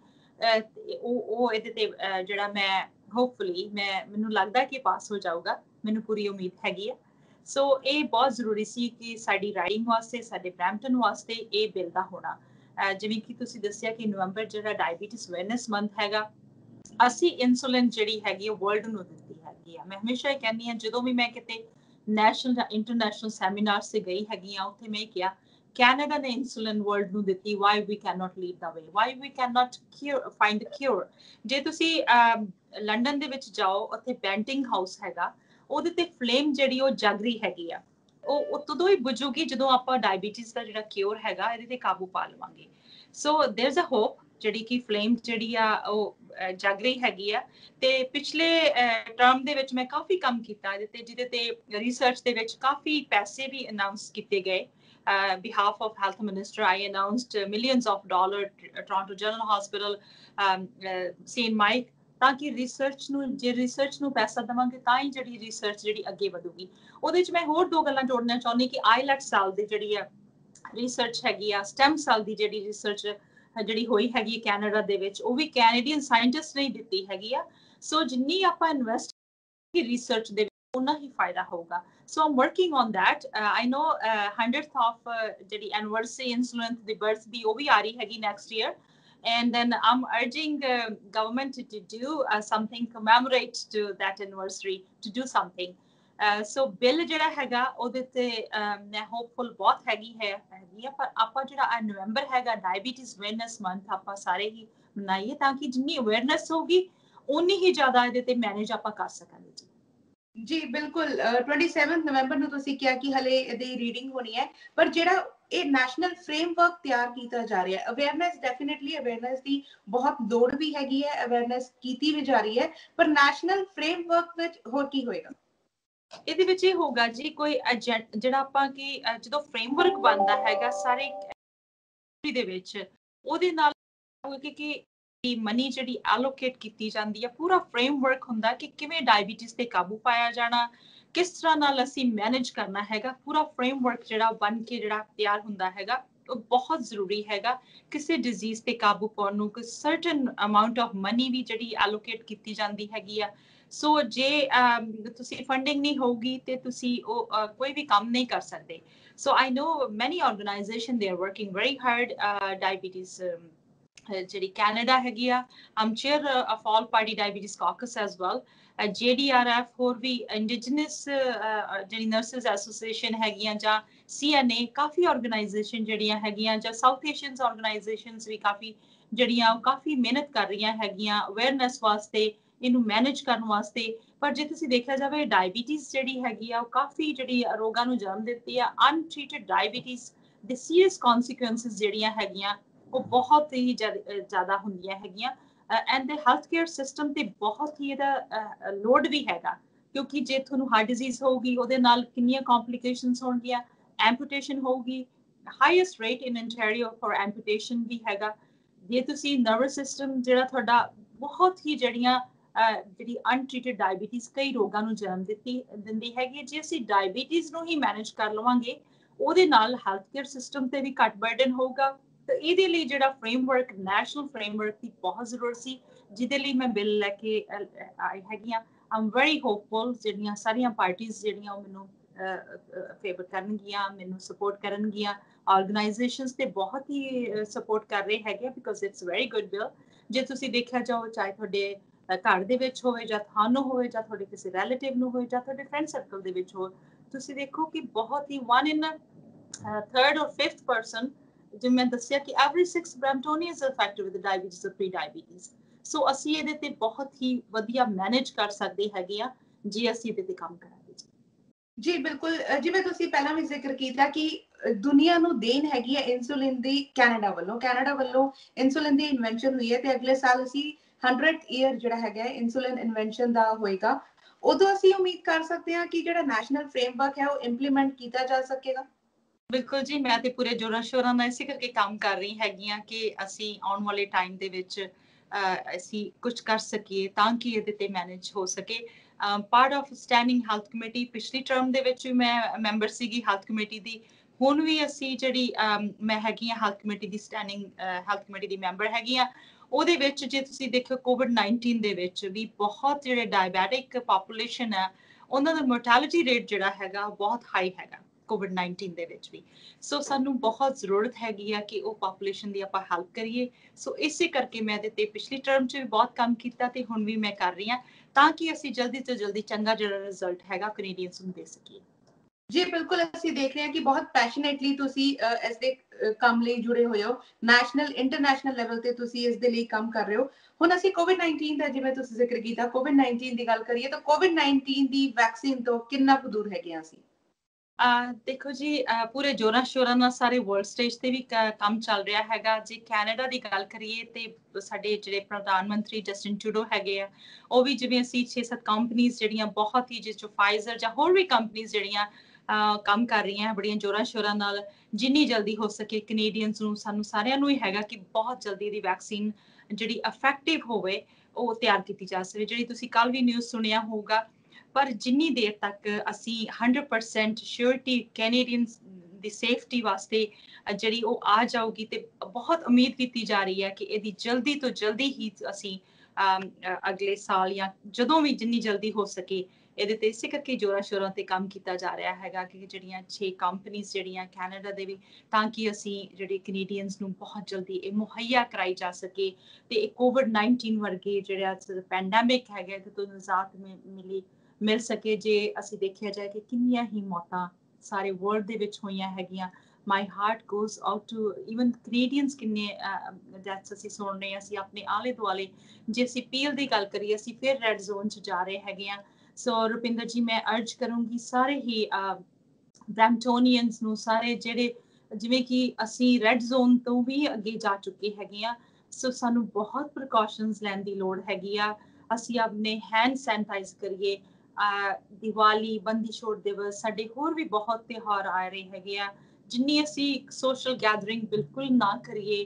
ਉਹ ਉਹ ਇਹਦੇ ਤੇ ਜਿਹੜਾ ਮੈਂ ਹੋਪਫੁਲੀ ਮੈਂ ਮੈਨੂੰ ਲੱਗਦਾ ਕਿ ਪਾਸ ਹੋ ਜਾਊਗਾ, ਮੈਨੂੰ ਪੂਰੀ ਉਮੀਦ ਹੈਗੀ ਆ। ਸੋ ਇਹ ਬਹੁਤ ਜ਼ਰੂਰੀ ਸੀ ਕਿ ਸਾਡੀ ਰਾਈਡਿੰਗ ਵਾਸਤੇ, ਸਾਡੇ ਬ੍ਰੈਂਪਟਨ ਵਾਸਤੇ ਇਹ ਬਿੱਲ ਦਾ ਹੋਣਾ। ਜਿਵੇਂ ਕਿ ਤੁਸੀਂ ਦੱਸਿਆ ਕਿ ਨਵੰਬਰ ਜਿਹੜਾ ਡਾਇਬੀਟੀਜ਼ ਅਵੇਅਰਨੈਸ ਮੰਥ ਹੈਗਾ, ਅਸੀਂ ਇਨਸੂਲਿਨ ਜਿਹੜੀ ਹੈਗੀ ਉਹ ਵਰਲਡ ਨੂੰ ਦਿੱਤੀ ਹੈਗੀ ਆ। ਮੈਂ ਹਮੇਸ਼ਾ ਇਹ ਕਹਿੰਦੀ ਹਾਂ ਜਦੋਂ ਵੀ ਮੈਂ ਕਿਤੇ ਨੈਸ਼ਨਲ ਜਾਂ ਇੰਟਰਨੈਸ਼ਨਲ ਸੈਮੀਨਾਰਸ ਤੇ ਗਈ ਹੈਗੀ ਆ, ਉੱਥੇ ਮੈਂ ਕਿਹਾ ਕੈਨੇਡਾ ਨੇ ਇਨਸੂਲਿਨ ਵਰਲਡ ਨੂੰ ਦਿੱਤੀ, why we can not lead the way, why we can not cure find the cure. ਜੇ ਤੁਸੀਂ ਲੰਡਨ ਦੇ ਵਿੱਚ ਜਾਓ, ਉੱਥੇ ਬੈਂਟਿੰਗ ਹਾਊਸ ਹੈਗਾ, ਉਹਦੇ ਤੇ ਫਲੇਮ ਜਿਹੜੀ ਉਹ ਜਗ ਰਹੀ ਹੈਗੀ ਆ, ਉਹ ਤਦੋਂ ਹੀ ਬੁਝੂਗੀ ਜਦੋਂ ਆਪਾਂ ਡਾਇਬੀਟੀਜ਼ ਦਾ ਜਿਹੜਾ ਕਿਉਰ ਹੈਗਾ ਇਹਦੇ ਤੇ ਕਾਬੂ ਪਾ ਲਵਾਂਗੇ। ਸੋ ਦੇਰ ਇਜ਼ ਅ ਹੋਪ ਜਿਹੜੀ ਕਿ ਫਲੇਮ ਜਿਹੜੀ ਆ ਉਹ ਜਗ ਰਹੀ ਹੈਗੀ ਆ। ਤੇ ਪਿਛਲੇ ਟਰਮ ਦੇ ਵਿੱਚ ਮੈਂ ਕਾਫੀ ਕੰਮ ਕੀਤਾ ਇਹਦੇ ਤੇ, ਜਿਹਦੇ ਤੇ ਰਿਸਰਚ ਦੇ ਵਿੱਚ ਕਾਫੀ ਪੈਸੇ ਵੀ ਅਨਾਉਂਸ ਕੀਤੇ ਗਏ। Uh, behalf of Health Minister, I announced uh, millions of dollars Toronto General Hospital, um, uh, Saint Mike, ਤਾਂ ਕਿ ਰਿਸਰਚ ਨੂੰ ਜੇ ਰਿਸਰਚ ਨੂੰ ਪੈਸਾ ਦੇਵਾਂਗੇ ਤਾਂ ਹੀ ਜਿਹੜੀ ਰਿਸਰਚ ਜਿਹੜੀ ਅੱਗੇ ਵਧੂਗੀ। ਉਹਦੇ ਚ ਮੈਂ ਹੋਰ ਦੋ ਗੱਲਾਂ ਜੋੜਨਾ ਚਾਹੁੰਦੀ ਕਿ ਆਈਲੈਟ ਸੈੱਲ ਦੀ ਜਿਹੜੀ ਆ ਰਿਸਰਚ ਹੈਗੀ ਆ, ਸਟੈਮ ਸੈੱਲ ਦੀ ਜਿਹੜੀ ਰਿਸਰਚ ਜਿਹੜੀ ਹੋਈ ਹੈਗੀ ਕੈਨੇਡਾ ਦੇ ਵਿੱਚ, ਉਹ ਵੀ ਕੈਨੇਡੀਅਨ ਸਾਇੰਟਿਸਟ ਨੇ ਦਿੱਤੀ ਹੈਗੀ ਆ। ਸੋ ਜਿੰਨੀ ਆਪਾਂ ਇਨਵੈਸਟ ਰਿਸਰਚ ਦੇ ਉਹਨਾਂ ਹੀ ਫਾਇਦਾ ਹੋਊਗਾ। So I'm working on that. Uh, I know uh, hundredth of uh, ਜਿਹੜੀ anniversary insulin ਦੀ birth ਦੀ ਉਹ ਵੀ ਆ ਰਹੀ ਹੈਗੀ next year, and then I'm urging uh, government to, to do uh, something commemorate to that anniversary, to do something. So bill ਜਿਹੜਾ ਹੈਗਾ ਉਹਦੇ ਤੇ ਮੈਂ ਹੋਪਫੁਲ ਬਹੁਤ ਹੈਗੀ ਹੈ ਹੈਗੀ ਆ, ਪਰ ਆਪਾਂ ਜਿਹੜਾ ਨਵੰਬਰ ਹੈਗਾ ਡਾਇਬੀਟੀਜ਼ ਅਵੇਅਰਨੈਸ ਮੰਥ ਆਪਾਂ ਸਾਰੇ ਹੀ ਮਨਾਈਏ ਤਾਂ ਕਿ ਜਿੰਨੀ ਅਵੇਅਰਨੈਸ ਹੋਗੀ ਉਨੀ ਹੀ ਜ਼ਿਆਦਾ ਇਹਦੇ ਤੇ ਮੈਨੇਜ ਆਪਾਂ ਕਰ ਸਕਾਂਗੇ ਜੀ। ਜੀ ਬਿਲਕੁਲ ਸੱਤਾਈ ਨਵੰਬਰ ਨੂੰ ਤੁਸੀਂ ਕਿਹਾ ਕਿ ਹਲੇ ਇਹਦੀ ਰੀਡਿੰਗ ਹੋਣੀ ਹੈ, ਪਰ ਜਿਹੜਾ ਇਹ ਨੈਸ਼ਨਲ ਫਰੇਮਵਰਕ ਤਿਆਰ ਕੀਤਾ ਜਾ ਰਿਹਾ ਹੈ, ਅਵੇਅਰਨੈਸ ਡੈਫੀਨਿਟਲੀ ਅਵੇਅਰਨੈਸ ਦੀ ਬਹੁਤ ਲੋੜ ਵੀ ਹੈਗੀ ਹੈ, ਅਵੇਅਰਨੈਸ ਕੀਤੀ ਵੀ ਜਾ ਰਹੀ ਹੈ, ਪਰ ਨੈਸ਼ਨਲ ਫਰੇਮਵਰਕ ਵਿੱਚ ਹੋਰ ਕੀ ਹੋਏਗਾ? ਇਹਦੇ ਵਿੱਚ ਇਹ ਹੋਗਾ ਜੀ ਕੋਈ ਜਿਹੜਾ ਆਪਾਂ ਕਿ ਜਦੋਂ ਫਰੇਮਵਰਕ ਬਣਦਾ ਹੈਗਾ ਸਾਰੇ ਦੇ ਵਿੱਚ ਉਹਦੇ ਨਾਲ ਕਿ ਮਨੀ ਜਿਹੜੀ ਐਲੋਕੇਟ ਕੀਤੀ ਜਾਂਦੀ ਹੈ, ਪੂਰਾ ਫਰੇਮਵਰਕ ਹੁੰਦਾ ਕਿ ਕਿਵੇਂ ਡਾਇਬੀਟੀਜ਼ ਤੇ ਕਾਬੂ ਪਾਇਆ ਜਾਣਾ, ਕਿਸ ਤਰ੍ਹਾਂ ਨਾਲ ਅਸੀਂ ਮੈਨੇਜ ਕਰਨਾ ਹੈਗਾ, ਪੂਰਾ ਫਰੇਮਵਰਕ ਜਿਹੜਾ ਬਣ ਕੇ ਜਿਹੜਾ ਤਿਆਰ ਹੁੰਦਾ ਹੈਗਾ ਉਹ ਬਹੁਤ ਜ਼ਰੂਰੀ ਹੈਗਾ ਕਿਸੇ ਡਿਜ਼ੀਜ਼ ਤੇ ਕਾਬੂ ਪਾਉਣ ਨੂੰ। ਕੋਈ ਸਰਟਨ ਅਮਾਉਂਟ ਆਫ ਮਨੀ ਵੀ ਜਿਹੜੀ ਐਲੋਕੇਟ ਕੀਤੀ ਜਾਂਦੀ ਹੈਗੀ ਆ। ਸੋ ਜੇ ਤੁਸੀਂ ਫੰਡਿੰਗ ਨਹੀਂ ਹੋਊਗੀ ਤੇ ਤੁਸੀਂ ਉਹ ਕੋਈ ਵੀ ਕੰਮ ਨਹੀਂ ਕਰ ਸਕਦੇ। ਸੋ ਆਈ ਨੋ many organization they are working very hard diabetes ਜਿਹੜੀ ਕੈਨੇਡਾ ਹੈਗੀ ਆ, I'm chair of all party diabetes caucus as well, J D R F ਹੋਰ ਵੀ ਇੰਡੀਜਨਸ ਜਿਹੜੀ ਨਰਸਿਸ ਐਸੋਸੀਏਸ਼ਨ ਹੈਗੀਆਂ ਜਾਂ ਸੀ ਐਨ ਏ, ਕਾਫੀ ਆਰਗੇਨਾਈਜੇਸ਼ਨ ਜਿਹੜੀਆਂ ਹੈਗੀਆਂ ਜਾਂ ਸਾਊਥ ਏਸ਼ੀਅਨਸ ਆਰਗੇਨਾਈਜੇਸ਼ਨਸ ਵੀ ਕਾਫੀ ਜਿਹੜੀਆਂ ਉਹ ਕਾਫੀ ਮਿਹਨਤ ਕਰ ਰਹੀਆਂ ਹੈਗੀਆਂ ਅਵੇਅਰਨੈਸ ਵਾਸਤੇ, ਇਹਨੂੰ ਮੈਨੇਜ ਕਰਨ ਵਾਸਤੇ। ਪਰ ਜੇ ਤੁਸੀਂ ਦੇਖਿਆ ਜਾਵੇ ਡਾਇਬੀਟੀਜ਼ ਜਿਹੜੀ ਹੈਗੀ ਆ ਉਹ ਕਾਫੀ ਜਿਹੜੀ ਰੋਗਾਂ ਨੂੰ ਜਨਮ ਦਿੱਤੀ ਆ। ਅਨਟ੍ਰੀਟਡ ਡਾਇਬੀਟੀਜ਼ ਦੇ ਸੀਰੀਅਸ ਕੌਨਸੀਕੁਐਂਸਿਸ ਜਿਹੜੀਆਂ ਹੈਗੀਆਂ ਉਹ ਬਹੁਤ ਹੀ ਜ਼ਿਆਦਾ ਹੁੰਦੀਆਂ ਹੈਗੀਆਂ, ਐਂਡ ਦੇ ਹੈਲਥ ਕੇਅਰ ਸਿਸਟਮ ਤੇ ਬਹੁਤ ਹੀ ਇਹਦਾ ਲੋਡ ਵੀ ਹੈਗਾ, ਕਿਉਂਕਿ ਜੇ ਤੁਹਾਨੂੰ ਹਾਰਟ ਡਿਜ਼ੀਜ਼ ਹੋਊਗੀ ਉਹਦੇ ਨਾਲ ਕਿੰਨੀਆਂ ਕੰਪਲਿਕੇਸ਼ਨਸ ਹੋਣਗੀਆਂ, ਐਂਪੂਟੇਸ਼ਨ ਹੋਊਗੀ, highest rate in ontario for amputation ਵੀ ਹੈਗਾ। ਜੇ ਤੁਸੀਂ ਨਰਵਸ ਸਿਸਟਮ ਜਿਹੜਾ ਤੁਹਾਡਾ ਬਹੁਤ ਹੀ ਜਿਹੜੀਆਂ ਜਿਹੜੀ ਅਨਟ੍ਰੀਟਡ ਡਾਇਬੀਟੀਜ਼ ਕਈ ਰੋਗਾਂ ਨੂੰ ਜਨਮ ਦਿੱਤੀ ਦਿੰਦੀ ਹੈਗੀ, ਜੇ ਅਸੀਂ ਡਾਇਬੀਟੀਜ਼ ਨੂੰ ਹੀ ਮੈਨੇਜ ਕਰ ਲਵਾਂਗੇ ਉਹਦੇ ਨਾਲ ਹੈਲਥ ਕੇਅਰ ਸਿਸਟਮ ਤੇ ਵੀ ਘੱਟ ਬਰਡਨ ਹੋਊਗਾ। ਤੇ ਇਹਦੇ ਲਈ ਜਿਹੜਾ ਫਰੇਮਵਰਕ ਨੈਸ਼ਨਲ ਫਰੇਮਵਰਕ ਦੀ ਬਹੁਤ ਜ਼ਰੂਰਤ ਸੀ, ਜਿਹਦੇ ਲਈ ਮੈਂ ਬਿੱਲ ਲੈ ਕੇ ਆਈ ਹੈਗੀ ਆ। ਆਮ ਵੈਰੀ ਹੋਪਫੁਲ ਜਿਹੜੀਆਂ ਸਾਰੀਆਂ ਪਾਰਟੀਆਂ ਜਿਹੜੀਆਂ ਉਹ ਮੈਨੂੰ ਫੇਵਰ ਕਰਨਗੀਆਂ, ਮੈਨੂੰ ਸਪੋਰਟ ਕਰਨਗੀਆਂ। ਆਰਗੇਨਾਈਜੇਸ਼ਨਸ ਤੇ ਬਹੁਤ ਹੀ ਸਪੋਰਟ ਕਰ ਰਹੇ ਹੈਗੇ because it's very good bill. ਜੇ ਤੁਸੀਂ ਦੇਖਿਆ ਜਾਓ ਚਾਹੇ ਤੁਹਾਡੇ ਘਰ ਦੇ ਵਿੱਚ ਹੋਵੇ ਜਾਂ ਤੁਹਾਨੂੰ ਹੋਵੇ ਜਾਂ ਤੁਹਾਡੇ ਕਿਸੇ ਰਿਲੇਟਿਵ ਨੂੰ ਹੋਵੇ ਜਾਂ ਤੁਹਾਡੇ ਫਰੈਂਡ ਸਰਕਲ ਦੇ ਵਿੱਚ ਹੋਵੇ, ਤੁਸੀਂ ਦੇਖੋ ਕਿ ਬਹੁਤ ਹੀ one in third or fifth person, ਜਿਵੇਂ ਮੈਂ ਦੱਸਿਆ ਕਿ every six Bramptonians are affected with diabetes or pre diabetes. So ਅਸੀਂ ਇਹਦੇ ਤੇ ਬਹੁਤ ਹੀ ਵਧੀਆ ਮੈਨੇਜ ਕਰ ਸਕਦੇ ਹੈਗੇ ਆ ਜੇ ਅਸੀਂ ਇਹਦੇ ਤੇ ਕੰਮ ਕਰਾਂਗੇ। ਜੀ ਬਿਲਕੁਲ, ਜਿਵੇਂ ਤੁਸੀਂ ਪਹਿਲਾਂ ਵੀ ਜ਼ਿਕਰ ਕੀਤਾ ਕਿ ਦੁਨੀਆ ਨੂੰ ਦੇਣ ਹੈਗੀ ਹੈ ਇਨਸੂਲਿਨ ਦੀ ਕੈਨੇਡਾ ਵੱਲੋਂ, ਕੈਨੇਡਾ ਵੱਲੋਂ ਇਨਸੂਲਿਨ ਦੀ ਇਨਵੈਂਸ਼ਨ ਹੋਈ ਹੈ ਤੇ ਅਗਲੇ ਸਾਲ ਅਸੀਂ ਹੰਡਰਡਥ ਈਅਰ ਜਿਹੜਾ ਹੈਗਾ ਇਨਸੂਲਿਨ ਇਨਵੈਂਸ਼ਨ ਦਾ ਹੋਏਗਾ। ਉਦੋਂ ਅਸੀਂ ਉਮੀਦ ਕਰ ਸਕਦੇ ਹਾਂ ਕਿ ਜਿਹੜਾ ਨੈਸ਼ਨਲ ਫਰੇਮਵਰਕ ਹੈ ਉਹ ਇੰਪਲੀਮੈਂਟ ਕੀਤਾ ਜਾ ਸਕੇਗਾ। ਬਿਲਕੁਲ ਜੀ, ਮੈਂ ਤੇ ਪੂਰੇ ਜੋਰਾਂ ਸ਼ੋਰਾਂ ਨਾਲ ਇਸੇ ਕਰਕੇ ਕੰਮ ਕਰ ਰਹੀ ਹੈਗੀ ਆ ਕਿ ਅਸੀਂ ਆਉਣ ਵਾਲੇ ਟਾਈਮ ਦੇ ਵਿੱਚ ਅਸੀਂ ਕੁਝ ਕਰ ਸਕੀਏ ਤਾਂ ਕਿ ਇਹਦੇ ਤੇ ਮੈਨੇਜ ਹੋ ਸਕੇ। Part of standing health committee, ਪਿਛਲੀ ਟਰਮ ਦੇ ਵਿੱਚ ਵੀ ਮੈਂ ਮੈਂਬਰ ਸੀਗੀ ਹੈਲਥ ਕਮੇਟੀ ਦੀ, ਹੁਣ ਵੀ ਅਸੀਂ ਜਿਹੜੀ ਮੈਂ ਹੈਗੀ ਆ ਹੈਲਥ ਕਮੇਟੀ ਦੀ ਸਟੈਂਡਿੰਗ ਹੈਲਥ ਕਮੇਟੀ ਦੀ ਮੈਂਬਰ ਹੈਗੀ ਆ। ਉਹਦੇ ਵਿੱਚ ਜੇ ਤੁਸੀਂ ਦੇਖੋ ਕੋਵਿਡ ਨਾਈਨਟੀਨ ਦੇ ਵਿੱਚ ਵੀ ਬਹੁਤ ਜਿਹੜੇ ਡਾਇਬੈਟਿਕ ਪਾਪੂਲੇਸ਼ਨ ਹੈ ਉਹਨਾਂ ਦਾ ਮੋਰਟੈਲਿਟੀ ਰੇਟ ਜਿਹੜਾ ਹੈਗਾ ਬਹੁਤ ਹਾਈ ਹੈਗਾ ਕੋਵਿਡ ਨਾਈਨਟੀਨ ਦੇ ਵਿੱਚ ਵੀ। ਸੋ ਸਾਨੂੰ ਬਹੁਤ ਜ਼ਰੂਰਤ ਹੈਗੀ ਆ ਕਿ ਉਹ ਪਾਪੂਲੇਸ਼ਨ ਦੀ ਆਪਾਂ ਹੈਲਪ ਕਰੀਏ। ਸੋ ਇਸੇ ਕਰਕੇ ਮੈਂ ਇਹਦੇ ਤੇ ਪਿਛਲੀ ਟਰਮ 'ਚ ਵੀ ਬਹੁਤ ਕੰਮ ਕੀਤਾ ਤੇ ਹੁਣ ਵੀ ਮੈਂ ਕਰ ਰਹੀ ਹਾਂ ਤਾਂ ਕਿ ਅਸੀਂ ਜਲਦੀ ਤੋਂ ਜਲਦੀ ਚੰਗਾ ਜਿਹੜਾ ਰਿਜ਼ਲਟ ਹੈਗਾ ਕੈਨੇਡੀਅਨਸ ਨੂੰ ਦੇ ਸਕੀਏ। ਜੀ ਬਿਲਕੁਲ, ਅਸੀਂ ਦੇਖ ਰਹੇ ਹਾਂ ਕਿ ਬਹੁਤ ਪੈਸ਼ਨੇਟਲੀ ਤੁਸੀਂ ਇਸ ਦੇ ਕੰਮ ਲਈ ਜੁੜੇ ਹੋਏ ਹੋ, ਨੈਸ਼ਨਲ ਇੰਟਰਨੈਸ਼ਨਲ ਲੈਵਲ ਤੇ ਤੁਸੀਂ ਇਸ ਦੇ ਲਈ ਕੰਮ ਕਰ ਰਹੇ ਹੋ। ਹੁਣ ਅਸੀਂ ਕੋਵਿਡ ਨਾਈਨਟੀਨ ਦਾ ਜਿਵੇਂ ਤੁਸੀਂ ਜ਼ਿਕਰ ਕੀਤਾ, ਕੋਵਿਡ ਨਾਈਨਟੀਨ ਦੀ ਗੱਲ ਕਰੀਏ ਤਾਂ ਕੋਵਿਡ ਨਾਈਨਟੀਨ ਦੀ ਵੈਕਸੀਨ ਤੋਂ ਕਿੰਨਾ ਕੁ ਦੂਰ ਹੈਗੇ ਆ ਅਸੀਂ? Uh, ਦੇਖੋ ਜੀ, uh, ਪੂਰੇ ਜੋਰਾਂ ਸ਼ੋਰਾਂ ਨਾਲ ਸਾਰੇ ਵਰਲਡ ਸਟੇਜ ਤੇ ਵੀ ਕੰਮ ਚੱਲ ਰਿਹਾ ਹੈਗਾ। ਜੇ ਕੈਨੇਡਾ ਦੀ ਗੱਲ ਕਰੀਏ ਤੇ ਸਾਡੇ ਜਿਹੜੇ ਪ੍ਰਧਾਨ ਮੰਤਰੀ ਜਸਟਿਨ ਟਰੂਡੋ ਹੈਗੇ ਆ, ਉਹ ਵੀ ਜਿਵੇਂ ਅਸੀਂ ਛੇ ਸੱਤ ਕੰਪਨੀਆਂ ਜਿਹੜੀਆਂ ਬਹੁਤ ਹੀ, ਜਿਸ ਚੋਂ ਫਾਈਜ਼ਰ ਜਾਂ ਹੋਰ ਵੀ ਕੰਪਨੀਆਂ ਜਿਹੜੀਆਂ uh, ਕੰਮ ਕਰ ਰਹੀਆਂ ਬੜੀਆਂ ਜੋਰਾਂ ਸ਼ੋਰਾਂ ਨਾਲ, ਜਿੰਨੀ ਜਲਦੀ ਹੋ ਸਕੇ ਕੈਨੇਡੀਅਨਸ ਨੂੰ, ਸਾਨੂੰ ਸਾਰਿਆਂ ਨੂੰ ਹੀ ਹੈਗਾ ਕਿ ਬਹੁਤ ਜਲਦੀ ਇਹਦੀ ਵੈਕਸੀਨ ਜਿਹੜੀ ਇਫੈਕਟਿਵ ਹੋਵੇ ਉਹ ਤਿਆਰ ਕੀਤੀ ਜਾ ਸਕੇ। ਜਿਹੜੀ ਤੁਸੀਂ ਕੱਲ ਵੀ ਨਿਊਜ਼ ਸੁਣਿਆ ਹੋਊਗਾ, ਪਰ ਜਿੰਨੀ ਦੇਰ ਤੱਕ ਅਸੀਂ ਹੰਡਰਡ ਪਰਸੈਂਟ ਸ਼ੋਰਟੀ ਕੈਨੇਡੀਅਨਸ ਦੀ ਸੇਫਟੀ ਵਾਸਤੇ ਜਿਹੜੀ ਉਹ ਆ ਜਾਊਗੀ ਤੇ ਬਹੁਤ ਉਮੀਦ ਕੀਤੀ ਜਾ ਰਹੀ ਹੈ ਕਿ ਇਹਦੀ ਜਲਦੀ ਤੋਂ ਜਲਦੀ ਹੀ ਅਸੀਂ ਅਗਲੇ ਸਾਲ ਜਾਂ ਜਦੋਂ ਵੀ ਜਿੰਨੀ ਜਲਦੀ ਹੋ ਸਕੇ ਇਹਦੇ ਤੇ ਇਸੇ ਕਰਕੇ ਜੋਰਾਂ ਸ਼ੋਰਾਂ ਤੇ ਕੰਮ ਕੀਤਾ ਜਾ ਰਿਹਾ ਹੈਗਾ ਕਿ ਜਿਹੜੀਆਂ ਛੇ ਕੰਪਨੀਆਂ ਜਿਹੜੀਆਂ ਕੈਨੇਡਾ ਦੇ ਵੀ, ਤਾਂ ਕਿ ਅਸੀਂ ਜਿਹੜੇ ਕੈਨੇਡੀਅਨਸ ਨੂੰ ਬਹੁਤ ਜਲਦੀ ਇਹ ਮੁਹੱਈਆ ਕਰਾਈ ਜਾ ਸਕੇ ਤੇ ਇਹ ਕੋਵਿਡ ਨਾਈਨਟੀਨ ਵਰਗੇ ਜਿਹੜਾ ਪੈਂਡੈਮਿਕ ਹੈਗਾ ਇਹਦੇ ਤੋਂ ਨਿਜਾਤ ਮਿਲੀ ਮਿਲ ਸਕੇ। ਜੇ ਅਸੀਂ ਦੇਖਿਆ ਜਾਏ ਕਿ ਕਿੰਨੀਆਂ ਹੀ ਮੌਤਾਂ ਸਾਰੇ ਵਰਲਡ ਦੇ ਵਿੱਚ ਹੋਈਆਂ ਹੈਗੀਆਂ, my heart goes out to even Canadians, ਕਿੰਨੇ ਡੈਥਸ ਅਸੀਂ ਸੁਣ ਰਹੇ ਹਾਂ। ਅਸੀਂ ਆਪਣੇ ਆਲੇ ਦੁਆਲੇ ਜੇ ਅਸੀਂ ਪੀਲ ਦੀ ਗੱਲ ਕਰੀਏ, ਅਸੀਂ ਫਿਰ ਰੈੱਡ ਜ਼ੋਨ 'ਚ ਜਾ ਰਹੇ ਹੈਗੇ ਹਾਂ। ਸੋ ਰੁਪਿੰਦਰ ਜੀ, ਮੈਂ ਅਰਜ ਕਰੂੰਗੀ ਸਾਰੇ ਹੀ ਬ੍ਰੈਂਪਟੋਨੀਅਨਸ ਨੂੰ, ਸਾਰੇ ਜਿਹੜੇ ਜਿਵੇਂ ਕਿ ਅਸੀਂ ਰੈੱਡ ਜ਼ੋਨ ਤੋਂ ਵੀ ਅੱਗੇ ਜਾ ਚੁੱਕੇ ਹੈਗੇ ਆ, ਸੋ ਸਾਨੂੰ ਬਹੁਤ ਪ੍ਰੀਕਾਸ਼ਨਸ ਲੈਣ ਦੀ ਲੋੜ ਹੈਗੀ ਆ। ਅਸੀਂ ਆਪਣੇ ਹੈਂਡ ਸੈਨੀਟਾਈਜ਼ ਕਰੀਏ। ਦੀਵਾਲੀ, ਬੰਦੀ ਛੋੜ ਦਿਵਸ, ਸਾਡੇ ਹੋਰ ਵੀ ਬਹੁਤ ਤਿਉਹਾਰ ਆ ਰਹੇ ਹੈਗੇ ਆ। ਜਿੰਨੀ ਅਸੀਂ ਸੋਸ਼ਲ ਗੈਦਰਿੰਗ ਬਿਲਕੁਲ ਨਾ ਕਰੀਏ,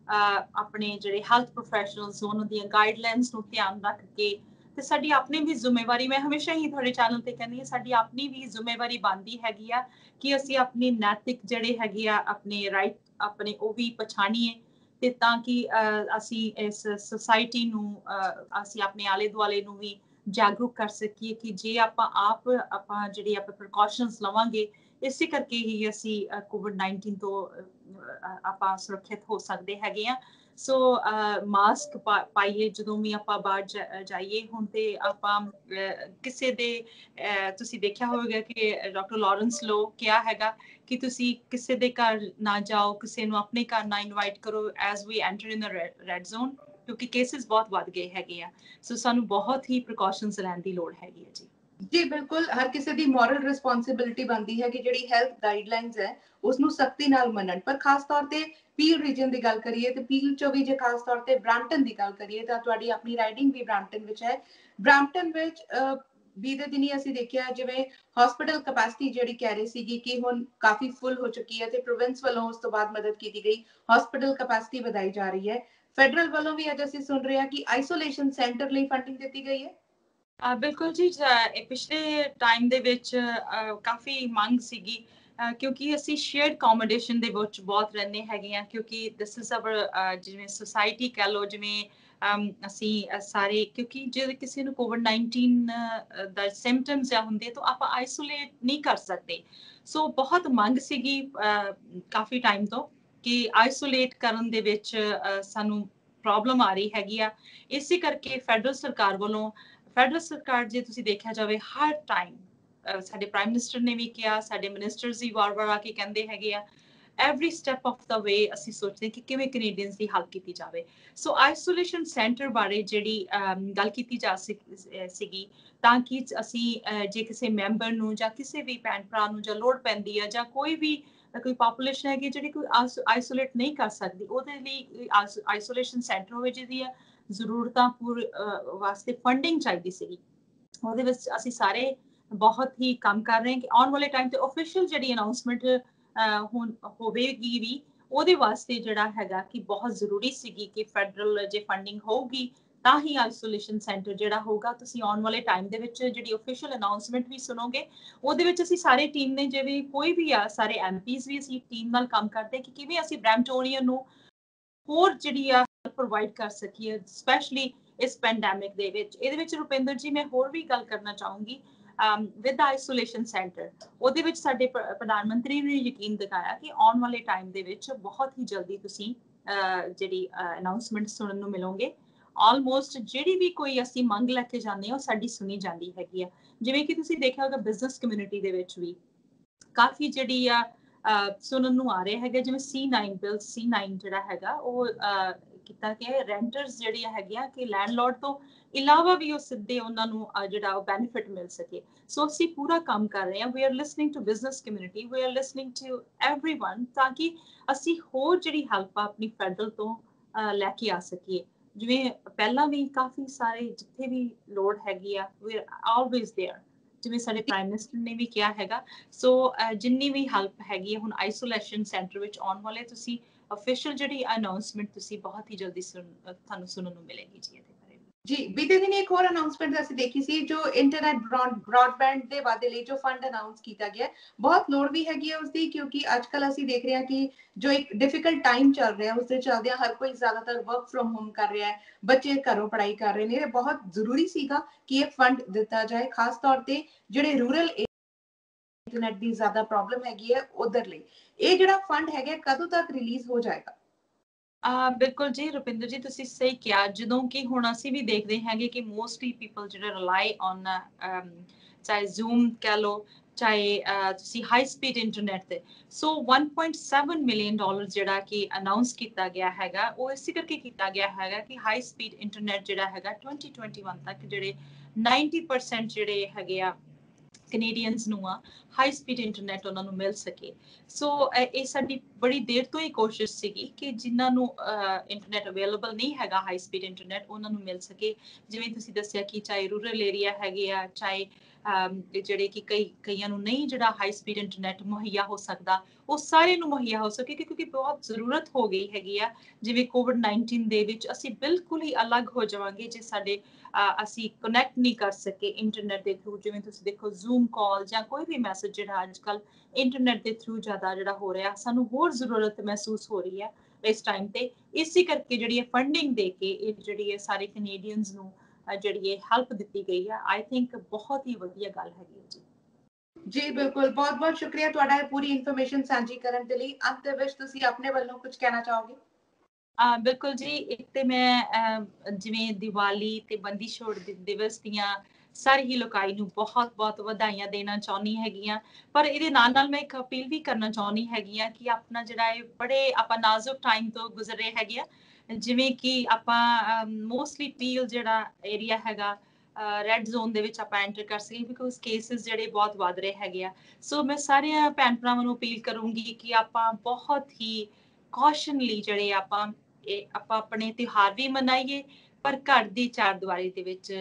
ਆਪਣੇ ਜਿਹੜੇ ਹੈਲਥ ਪ੍ਰੋਫੈਸ਼ਨਲਸ ਉਹਨਾਂ ਦੀਆਂ ਗਾਈਡਲਾਈਨਸ ਨੂੰ ਧਿਆਨ ਰੱਖ ਕੇ, ਤੇ ਸਾਡੀ ਆਪਣੀ ਵੀ ਜ਼ਿੰਮੇਵਾਰੀ, ਮੈਂ ਹਮੇਸ਼ਾ ਹੀ ਤੁਹਾਡੇ ਚੈਨਲ ਤੇ ਕਹਿੰਦੀ ਹਾਂ, ਸਾਡੀ ਆਪਣੀ ਵੀ ਜ਼ਿੰਮੇਵਾਰੀ ਬਣਦੀ ਹੈਗੀ ਆ ਕਿ ਅਸੀਂ ਆਪਣੀ ਨੈਤਿਕ ਜਿਹੜੇ ਹੈਗੇ ਆ ਆਪਣੇ ਰਾਈਟ ਆਪਣੇ ਉਹ ਵੀ ਪਛਾਣੀਏ, ਤੇ ਤਾਂ ਕਿ ਅਸੀਂ ਇਸ ਸੁਸਾਇਟੀ ਨੂੰ, ਅਸੀਂ ਆਪਣੇ ਆਲੇ ਦੁਆਲੇ ਨੂੰ ਵੀ ਜਾਗਰੂਕ ਕਰ ਸਕੀਏ ਕਿ ਜੇ ਆਪਾਂ ਆਪ ਆਪਾਂ ਜਿਹੜੀ ਆਪਾਂ ਪ੍ਰੀਕਾਸ਼ਨਸ ਲਵਾਂਗੇ, ਇਸੇ ਕਰਕੇ ਹੀ ਅਸੀਂ ਕੋਵਿਡ ਨਾਈਨਟੀਨ ਤੋਂ ਆਪਾਂ ਸੁਰੱਖਿਅਤ ਹੋ ਸਕਦੇ ਹੈਗੇ ਆ। ਸੋ ਮਾਸਕ ਪਾਈਏ ਜਦੋਂ ਵੀ ਆਪਾਂ ਬਾਹਰ ਜਾਈਏ। ਹੁਣ ਤੇ ਆਪਾਂ ਕਿਸੇ ਦੇ, ਤੁਸੀਂ ਦੇਖਿਆ ਹੋਵੇਗਾ ਕਿ ਡਾਕਟਰ ਲਾਰੈਂਸ ਲੋ ਕਿਹਾ ਹੈਗਾ ਕਿ ਤੁਸੀਂ ਕਿਸੇ ਦੇ ਘਰ ਨਾ ਜਾਓ, ਕਿਸੇ ਨੂੰ ਆਪਣੇ ਘਰ ਨਾ ਇਨਵਾਈਟ ਕਰੋ as we enter in the red zone, ਕਿਉਂਕਿ ਕੇਸਿਸ ਬਹੁਤ ਵੱਧ ਗਏ ਹੈਗੇ ਆ। ਸੋ ਸਾਨੂੰ ਬਹੁਤ ਹੀ ਪ੍ਰੀਕਾਸ਼ਨਸ ਲੈਣ ਦੀ ਲੋੜ ਹੈਗੀ ਹੈ ਜੀ। ਜੀ ਬਿਲਕੁਲ, ਹਰ ਕਿਸੇ ਦੀ ਮੋਰਲ ਰਿਸਪੌਂਸਿਬਿਲਿਟੀ ਬਣਦੀ ਹੈ ਕਿ ਜਿਹੜੀ ਹੈਲਥ ਗਾਈਡਲਾਈਨਸ ਹੈ ਉਸ ਨੂੰ ਸਖਤੀ ਨਾਲ ਮੰਨਣ। ਪਰ ਖਾਸ ਤੌਰ ਤੇ ਪੀਲ ਰੀਜਨ ਦੀ ਗੱਲ ਕਰੀਏ ਤੇ ਪੀਲ ਚੋਂ ਵੀ ਜੇ ਖਾਸ ਤੌਰ ਤੇ ਬ੍ਰੈਂਪਟਨ ਦੀ ਗੱਲ ਕਰੀਏ ਤਾਂ ਤੁਹਾਡੀ ਆਪਣੀ ਰਾਈਡਿੰਗ ਵੀ ਬ੍ਰੈਂਪਟਨ ਵਿੱਚ ਹੈ। ਬ੍ਰੈਂਪਟਨ ਵਿੱਚ ਬੀਤੇ ਦਿਨੀ ਅਸੀਂ ਦੇਖਿਆ ਜਿਵੇਂ ਹਸਪੀਟਲ ਕੈਪੈਸਿਟੀ ਜਿਹੜੀ ਕਹਿ ਰਹੀ ਸੀਗੀ ਕਿ ਹੁਣ ਕਾਫੀ ਫੁੱਲ ਹੋ ਚੁੱਕੀ ਹੈ ਤੇ ਪ੍ਰੋਵਿੰਸ ਵੱਲੋਂ ਉਸ ਤੋਂ ਬਾਅਦ ਮਦਦ ਕੀਤੀ ਗਈ, ਹਸਪੀਟਲ ਕੈਪੈਸਿਟੀ ਵਧਾਈ ਜਾ ਰਹੀ ਹੈ। ਫੈਡਰਲ ਵੱਲੋਂ ਵੀ ਅੱਜ ਅਸੀਂ ਸੁਣ ਰਹੇ ਹਾਂ ਕਿ ਆਈਸੋਲੇਸ਼ਨ ਸੈਂਟਰ ਲਈ ਫੰਡਿੰਗ ਦਿੱਤੀ ਗਈ ਹੈ। Uh, ਬਿਲਕੁਲ ਜੀ, ਪਿਛਲੇ ਟਾਈਮ ਦੇ ਵਿੱਚ ਕਾਫੀ ਮੰਗ ਸੀਗੀ, ਕਿਉਂਕਿ ਅਸੀਂ ਸ਼ੇਅਰਡ ਅਕੋਮੋਡੇਸ਼ਨ ਦੇ ਵਿੱਚ ਬਹੁਤ ਰਹਿੰਦੇ ਹੈਗੇ ਆ, ਕਿਉਂਕਿ ਦਿਸ ਇਜ਼ ਅਵਰ ਜਿਵੇਂ ਸੁਸਾਇਟੀ ਕਹਿ ਲਓ, ਜਿਵੇਂ ਅਸੀਂ ਸਾਰੇ, ਕਿਉਂਕਿ ਜੇ ਕਿਸੇ ਨੂੰ ਕੋਵਿਡ ਨਾਈਨਟੀਨ ਦਾ ਸਿੰਪਟਮਸ ਜਾਂ ਹੁੰਦੇ ਤਾਂ ਆਪਾਂ ਆਈਸੋਲੇਟ ਨਹੀਂ ਕਰ ਸਕਦੇ। ਸੋ ਬਹੁਤ ਮੰਗ ਸੀਗੀ ਕਾਫੀ ਟਾਈਮ ਤੋਂ ਕਿ ਆਈਸੋਲੇਟ ਕਰਨ ਦੇ ਵਿੱਚ ਸਾਨੂੰ ਪ੍ਰੋਬਲਮ ਆ ਰਹੀ ਹੈਗੀ ਆ। ਇਸੇ ਕਰਕੇ ਫੈਡਰਲ ਸਰਕਾਰ ਵੱਲੋਂ, ਫੈਡਰਲ ਸਰਕਾਰ ਜੇ ਤੁਸੀਂ ਦੇਖਿਆ ਜਾਵੇ ਹਰ ਟਾਈਮ, ਸਾਡੇ ਪ੍ਰਾਈਮ ਮਿਨਿਸਟਰ ਨੇ ਵੀ ਕਿਹਾ, ਸਾਡੇ ਮਿਨਿਸਟਰਸ ਵੀ ਵਾਰ ਵਾਰ ਆ ਕੇ ਕਹਿੰਦੇ ਹੈਗੇ ਆ, every step of the way ਅਸੀਂ ਸੋਚਦੇ ਕਿ ਕਿਵੇਂ ਕੈਨੇਡੀਅਨਸ ਦੀ ਹੈਲਪ ਕੀਤੀ ਜਾਵੇ। ਸੋ ਆਈਸੋਲੇਸ਼ਨ ਸੈਂਟਰ ਬਾਰੇ ਜਿਹੜੀ ਗੱਲ ਕੀਤੀ ਜਾ ਸੀਗੀ, ਤਾਂ ਕਿ ਅਸੀਂ ਜੇ ਕਿਸੇ ਮੈਂਬਰ ਨੂੰ ਜਾਂ ਕਿਸੇ ਵੀ ਭੈਣ ਭਰਾ ਨੂੰ ਜਾਂ ਲੋੜ ਪੈਂਦੀ ਹੈ, ਜਾਂ ਕੋਈ ਵੀ ਕੋਈ ਪਾਪੂਲੇਸ਼ਨ ਹੈਗੀ ਜਿਹੜੀ ਕੋਈ ਆਈਸੋਲੇਟ ਨਹੀਂ ਕਰ ਸਕਦੀ, ਉਹਦੇ ਲਈ ਆਈਸੋਲੇਸ਼ਨ ਸੈਂਟਰ ਹੋਵੇ ਜਿਹਦੀ ਹੈ ਜ਼ਰੂਰਤਾਂ ਪੂਰ ਵਾਸਤੇ ਫੰਡਿੰਗ ਚਾਹੀਦੀ ਸੀਗੀ। ਉਹਦੇ ਵਿੱਚ ਅਸੀਂ ਸਾਰੇ ਬਹੁਤ ਹੀ ਕੰਮ ਕਰ ਰਹੇ ਹਾਂ ਕਿ ਆਉਣ ਵਾਲੇ ਟਾਈਮ ਤੇ ਆਫੀਸ਼ੀਅਲ ਜਿਹੜੀ ਅਨਾਉਂਸਮੈਂਟ ਹੁਣ ਹੋਵੇਗੀ ਵੀ, ਉਹਦੇ ਵਾਸਤੇ ਜਿਹੜਾ ਹੈਗਾ ਕਿ ਬਹੁਤ ਜ਼ਰੂਰੀ ਸੀਗੀ ਕਿ ਫੈਡਰਲ ਜੇ ਫੰਡਿੰਗ ਹੋਊਗੀ ਤਾਂ ਹੀ ਆਈਸੋਲੇਸ਼ਨ ਸੈਂਟਰ ਜਿਹੜਾ ਹੋਊਗਾ। ਤੁਸੀਂ ਆਉਣ ਵਾਲੇ ਟਾਈਮ ਦੇ ਵਿੱਚ ਜਿਹੜੀ ਆਫੀਸ਼ੀਅਲ ਅਨਾਉਂਸਮੈਂਟ ਵੀ ਸੁਣੋਗੇ, ਉਹਦੇ ਵਿੱਚ ਅਸੀਂ ਸਾਰੇ ਟੀਮ ਨੇ, ਜਿਵੇਂ ਕੋਈ ਵੀ ਆ, ਸਾਰੇ ਐਮ ਪੀਜ਼ ਵੀ ਅਸੀਂ ਟੀਮ ਨਾਲ ਕੰਮ ਕਰਦੇ ਕਿ ਕਿਵੇਂ ਅਸੀਂ ਬ੍ਰੈਂਪਟੋਨੀਅਨ ਨੂੰ ਹੋਰ ਜਿਹੜੀ ਆ ਪ੍ਰੋਵਾਈਡ ਕਰ ਸਕੀਏ, ਸਪੈਸ਼ਲੀ ਇਸ ਪੈਂਡੈਮਿਕ ਦੇ ਵਿੱਚ। ਇਹਦੇ ਵਿੱਚ ਰੁਪਿੰਦਰ ਜੀ ਮੈਂ ਹੋਰ ਵੀ ਗੱਲ ਕਰਨਾ ਚਾਹੂੰਗੀ ਵਿਦ ਆਈਸੋਲੇਸ਼ਨ ਸੈਂਟਰ, ਉਹਦੇ ਵਿੱਚ ਸਾਡੇ ਪ੍ਰਧਾਨ ਮੰਤਰੀ ਨੇ ਯਕੀਨ ਦਿਖਾਇਆ ਕਿ ਆਉਣ ਵਾਲੇ ਟਾਈਮ ਦੇ ਵਿੱਚ ਬਹੁਤ ਹੀ ਜਲਦੀ ਤੁਸੀਂ ਜਿਹੜੀ ਅਨਾਉਂਸਮੈਂਟ ਸੁਣਨ ਨੂੰ ਮਿਲੋਗੇ। ਆਲਮੋਸਟ ਜਿਹੜੀ ਵੀ ਕੋਈ ਅਸੀਂ ਮੰਗ ਲੈ ਕੇ ਜਾਂਦੇ ਹਾਂ ਉਹ ਸਾਡੀ ਸੁਣੀ ਜਾਂਦੀ ਹੈਗੀ ਆ। ਜਿਵੇਂ ਕਿ ਤੁਸੀਂ ਦੇਖਿਆ ਹੋਗਾ ਬਿਜ਼ਨਸ ਕਮਿਊਨਿਟੀ ਦੇ ਵਿੱਚ ਵੀ ਕਾਫੀ ਜਿਹੜੀ ਆ ਸੁਣਨ ਨੂੰ ਆ ਰਿਹਾ ਹੈਗਾ, ਜਿਵੇਂ C nine bill C nine ਜਿਹੜਾ ਹੈਗਾ ਉਹ ਕੀਤਾ ਕਿ ਰੈਂਟਰਸ ਜਿਹੜੀਆਂ ਹੈਗੀਆਂ ਕਿ ਲੈਂਡਲੋਰਡ ਤੋਂ ਇਲਾਵਾ ਵੀ ਉਹ ਸਿੱਧੇ ਉਹਨਾਂ ਨੂੰ ਜਿਹੜਾ ਉਹ ਬੈਨੀਫਿਟ ਮਿਲ ਸਕੇ। ਸੋ ਅਸੀਂ ਪੂਰਾ ਕੰਮ ਕਰ ਰਹੇ ਹਾਂ। We are listening to business community, we are listening to everyone, ਤਾਂ ਕਿ ਅਸੀਂ ਹੋਰ ਜਿਹੜੀ ਹੈਲਪ ਆ ਆਪਣੀ ਫੈਡਰਲ ਤੋਂ ਲੈ ਕੇ ਆ ਸਕੀਏ। ਜਿਵੇਂ ਪਹਿਲਾਂ ਵੀ ਕਾਫੀ ਸਾਰੇ ਜਿੱਥੇ ਵੀ ਲੋੜ ਹੈਗੀ ਆ, ਵੀ ਆਰ ਆਲਵੇਜ਼ ਦੇਅਰ, ਜਿਵੇਂ ਸਾਡੇ ਪ੍ਰਾਈਮ ਮਿਨਿਸਟਰ ਨੇ ਵੀ ਕਿਹਾ ਹੈਗਾ। ਸੋ ਜਿੰਨੀ ਵੀ ਹੈਲਪ ਹੈਗੀ ਹੈ ਹੁਣ ਆਈਸੋਲੇਸ਼ਨ ਸੈਂਟਰ ਵਿੱਚ ਆਉਣ ਵਾਲੇ, ਤੁਸੀਂ ਅਫੀਸ਼ੀਅਲ ਜਿਹੜੀ ਅਨਾਉਂਸਮੈਂਟ ਤੁਸੀਂ ਬਹੁਤ ਹੀ ਜਲਦੀ ਤੁਹਾਨੂੰ ਸੁਣਨ ਨੂੰ ਮਿਲੇਗੀ ਜੀ ਇਹਦੇ ਬਾਰੇ। ਜੀ ਬੀਤੇ ਦਿਨ ਇੱਕ ਹੋਰ ਅਨਾਉਂਸਮੈਂਟ ਅਸੀਂ ਦੇਖੀ ਸੀ, ਜੋ ਇੰਟਰਨੈਟ ਬ੍ਰੌਡਬੈਂਡ ਦੇ ਵਾਧੇ ਲਈ ਜੋ ਫੰਡ ਅਨਾਉਂਸ ਕੀਤਾ ਗਿਆ, ਬਹੁਤ ਲੋੜ ਵੀ ਹੈਗੀ ਹੈ ਉਸਦੀ, ਕਿਉਂਕਿ ਅੱਜ ਕੱਲ ਅਸੀਂ ਦੇਖ ਰਹੇ ਹਾਂ ਕਿ ਜੋ ਇੱਕ ਡਿਫਿਕਲਟ ਟਾਈਮ ਚੱਲ ਰਿਹਾ ਉਸਦੇ ਚੱਲਦਿਆਂ ਹਰ ਕੋਈ ਜ਼ਿਆਦਾਤਰ ਵਰਕ ਫਰੋਮ ਹੋਮ ਕਰ ਰਿਹਾ ਹੈ, ਬੱਚੇ ਘਰੋਂ ਪੜ੍ਹਾਈ ਕਰ ਰਹੇ ਨੇ। ਇਹ ਬਹੁਤ ਜ਼ਰੂਰੀ ਸੀਗਾ ਕਿ ਇਹ ਫੰਡ ਦਿੱਤਾ ਜਾਏ, ਖਾਸ ਤੌਰ ਤੇ ਜਿਹੜੇ ਰੂਰਲ ਇੰਟਰਨੈਟ ਦੀ ਜ਼ਿਆਦਾ ਪ੍ਰੋਬਲਮ ਹੈਗੀ ਹੈ ਉਧਰ ਲਈ। ਇਹ ਜਿਹੜਾ ਫੰਡ ਹੈਗਾ ਕਦੋਂ ਤੱਕ ਰਿਲੀਜ਼ ਹੋ ਜਾਏਗਾ? Uh, ਬਿਲਕੁਲ ਜੀ ਰੁਪਿੰਦਰ ਜੀ, ਤੁਸੀਂ ਸਹੀ ਕਿਹਾ। ਜਦੋਂ ਕਿ ਹੁਣ ਅਸੀਂ ਵੀ ਦੇਖਦੇ ਹੈਗੇ ਕਿ ਮੋਸਟਲੀ ਪੀਪਲ ਜਿਹੜੇ ਰਿਲਾਈ ਔਨ ਚਾਹੇ ਜ਼ੂਮ ਕਹਿ ਲਓ, ਚਾਹੇ ਤੁਸੀਂ ਹਾਈ ਸਪੀਡ ਇੰਟਰਨੈਟ ਤੇ। So one point seven million dollar ਜਿਹੜਾ ਕਿ ਅਨਾਉਂਸ ਕੀਤਾ ਗਿਆ ਹੈਗਾ, ਉਹ ਇਸੇ ਕਰਕੇ ਕੀਤਾ ਗਿਆ ਹੈਗਾ ਕਿ ਹਾਈ ਸਪੀਡ ਇੰਟਰਨੈਟ ਜਿਹੜਾ ਹੈਗਾ twenty twenty-one ਤੱਕ ਜਿਹੜੇ ninety percent ਜਿਹੜੇ ਹੈਗੇ ਆ ਕੈਨੇਡੀਅਨਸ ਨੂੰ ਆ ਹਾਈ ਸਪੀਡ ਇੰਟਰਨੈਟ ਉਹਨਾਂ ਨੂੰ ਮਿਲ ਸਕੇ। ਸੋ ਇਹ ਸਾਡੀ ਬੜੀ ਦੇਰ ਤੋਂ ਹੀ ਕੋਸ਼ਿਸ਼ ਸੀਗੀ ਕਿ ਜਿਨ੍ਹਾਂ ਨੂੰ ਇੰਟਰਨੈਟ ਅਵੇਲੇਬਲ ਨਹੀਂ ਹੈਗਾ ਹਾਈ ਸਪੀਡ ਇੰਟਰਨੈਟ, ਉਹਨਾਂ ਨੂੰ ਮਿਲ ਸਕੇ। ਜਿਵੇਂ ਤੁਸੀਂ ਦੱਸਿਆ ਕਿ ਚਾਹੇ ਰੂਰਲ ਏਰੀਆ ਹੈਗੇ ਆ, ਚਾਹੇ ਜਿਹੜੇ ਕਿ ਕਈ ਕਈਆਂ ਨੂੰ ਨਹੀਂ ਜਿਹੜਾ ਹਾਈ ਸਪੀਡ ਇੰਟਰਨੈਟ ਮੁਹੱਈਆ ਹੋ ਸਕਦਾ, ਉਹ ਸਾਰੇ ਨੂੰ ਮੁਹੱਈਆ ਹੋ ਸਕੇ, ਕਿਉਂਕਿ ਬਹੁਤ ਜ਼ਰੂਰਤ ਹੋ ਗਈ ਹੈਗੀ ਆ। ਜਿਵੇਂ ਕੋਵਿਡ ਨਾਈਨਟੀਨ ਦੇ ਵਿੱਚ ਅਸੀਂ ਬਿਲਕੁਲ ਹੀ ਅਲੱਗ ਹੋ ਜਾਵਾਂਗੇ ਜੇ ਸਾਡੇ ਅਸੀਂ ਕਨੈਕਟ ਨਹੀਂ ਕਰ ਸਕੇ ਇੰਟਰਨੈਟ ਦੇ ਥਰੂ। ਜਿਵੇਂ ਤੁਸੀਂ ਦੇਖੋ ਜ਼ੂਮ ਕਾਲ ਜਾਂ ਕੋਈ ਵੀ ਮੈਸੇਜ ਜਿਹੜਾ ਅੱਜ ਕੱਲ ਇੰਟਰਨੈਟ ਦੇ ਥਰੂ ਜ਼ਿਆਦਾ ਜਿਹੜਾ ਹੋ ਰਿਹਾ, ਸਾਨੂੰ ਹੋਰ ਜ਼ਰੂਰਤ ਮਹਿਸੂਸ ਹੋ ਰਹੀ ਹੈ ਇਸ ਟਾਈਮ ਤੇ। ਇਸੇ ਕਰਕੇ ਜਿਹੜੀ ਹੈ ਫੰਡਿੰਗ ਦੇ ਕੇ ਇਹ ਜਿਹੜੀ ਹੈ ਸਾਰੇ ਕੈਨੇਡੀਅਨਸ ਨੂੰ ਜਿਹੜੀ ਇਹ ਹੈਲਪ ਦਿੱਤੀ ਗਈ ਹੈ, ਆਈ ਥਿੰਕ ਬਹੁਤ ਹੀ ਵਧੀਆ ਗੱਲ ਹੈਗੀ ਹੈ ਜੀ। ਜੀ ਬਿਲਕੁਲ, ਬਹੁਤ ਬਹੁਤ ਸ਼ੁਕਰੀਆ ਤੁਹਾਡਾ ਇਹ ਪੂਰੀ ਇਨਫੋਰਮੇਸ਼ਨ ਸਾਂਝੀ ਕਰਨ ਦੇ ਲਈ। ਅੰਤ ਦੇ ਵਿੱਚ ਤੁਸੀਂ ਆਪਣੇ ਵੱਲੋਂ ਕੁਝ ਕਹਿਣਾ ਚਾਹੋਗੇ? ਆ ਬਿਲਕੁਲ ਜੀ, ਇੱਕ ਤੇ ਮੈਂ ਜਿਵੇਂ ਦੀਵਾਲੀ ਤੇ ਬੰਦੀ ਛੋੜ ਦਿਵਸ ਦੀਆਂ ਸਾਰੇ ਹੀ ਲੋਕਾਂ ਨੂੰ ਬਹੁਤ ਬਹੁਤ ਵਧਾਈਆਂ ਦੇਣਾ ਚਾਹੁੰਦੀ ਹੈਗੀਆਂ। ਪਰ ਇਹਦੇ ਨਾਲ ਨਾਲ ਮੈਂ ਇੱਕ ਅਪੀਲ ਵੀ ਕਰਨਾ ਚਾਹੁੰਦੀ ਹੈਗੀ ਆ ਕਿ ਆਪਣਾ ਜਿਹੜਾ ਇਹ ਬੜੇ ਆਪਾਂ ਨਾਜ਼ੁਕ ਟਾਈਮ ਤੋਂ ਗੁਜ਼ਰ ਰਹੇ ਹੈਗੇ ਆ। ਜਿਵੇਂ ਕਿ ਆਪਾਂ ਮੋਸਟਲੀ ਪੀਲ ਜਿਹੜਾ ਏਰੀਆ ਹੈਗਾ ਰੈੱਡ ਜ਼ੋਨ ਦੇ ਵਿੱਚ ਆਪਾਂ ਐਂਟਰ ਕਰ ਸਕੇ, ਬਿਕੋਜ਼ ਕੇਸਿਸ ਜਿਹੜੇ ਬਹੁਤ ਵੱਧ ਰਹੇ ਹੈਗੇ ਆ। ਸੋ ਮੈਂ ਸਾਰਿਆਂ ਭੈਣ ਭਰਾਵਾਂ ਨੂੰ ਅਪੀਲ ਕਰੂੰਗੀ ਕਿ ਆਪਾਂ ਬਹੁਤ ਹੀ ਕੌਸ਼ਨਲੀ ਜਿਹੜੇ ਆਪਾਂ ਇਹ ਆਪਾਂ ਆਪਣੇ ਤਿਉਹਾਰ ਵੀ ਮਨਾਈਏ, ਪਰ ਘਰ ਦੀ ਚਾਰ ਦੀਵਾਰੀ ਦੇ ਵਿੱਚ